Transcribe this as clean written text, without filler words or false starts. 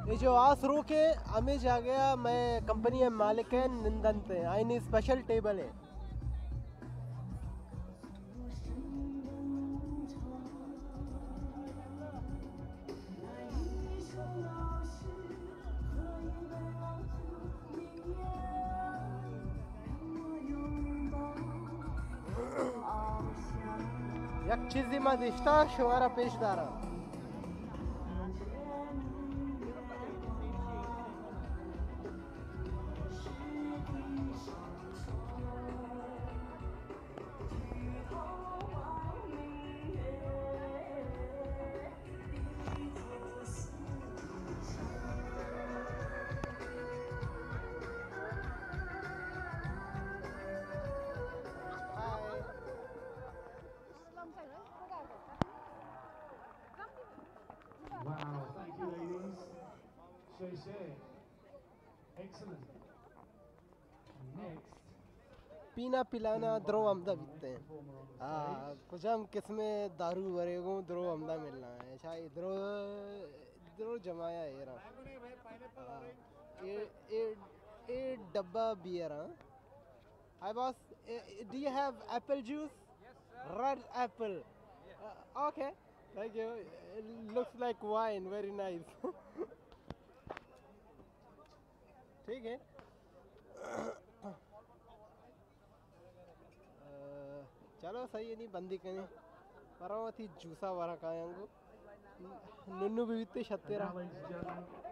ये जो आसरू के हमें जा गया मैं कंपनी है मालिक है निंदनते आईनी स्पेशल टेबल है एक चीज़ी मा दिष्टा शुवारा पेशदारा Wow, thank you, ladies. Shay. Excellent. Next. पीना पिलाना द्रो अमदा बिकते हैं Performer on the stage. कुछ हम किसमें दारू भरेगो द्रो अमदा मिलना है शायद द्रो द्रो जमाया है रहा ये डब्बा बियर हाँ Hi boss, do you have apple juice? Yes sir. Red apple. Okay, thank you. It looks like wine, very nice. ठीक है. चलो सही है नहीं बंदी करें. पर वो थी जूसा वाला कायांगो. नुन्नू भी इतने And शत्तेरा. now, ladies and gentlemen,